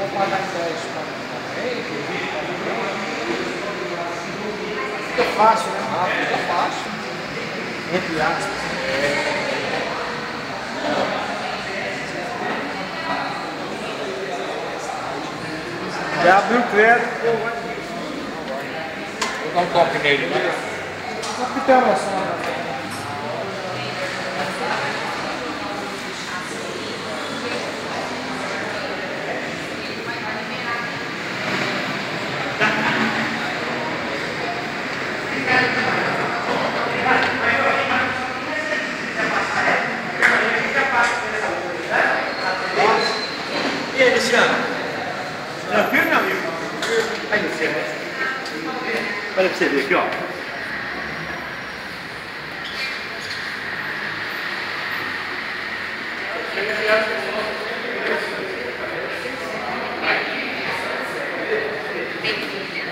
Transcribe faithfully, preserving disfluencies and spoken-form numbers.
pagar dez também, fica fácil, né? Ah, fica fácil. Entre aspas. É. Já abriu o crédito. Vou dar um toque nele, né? Capitão, senhora. E aí, Luciano? Tranquilo, meu amigo? Aí, Luciano. Olha pra você ver aqui, ó. Bem-vinda.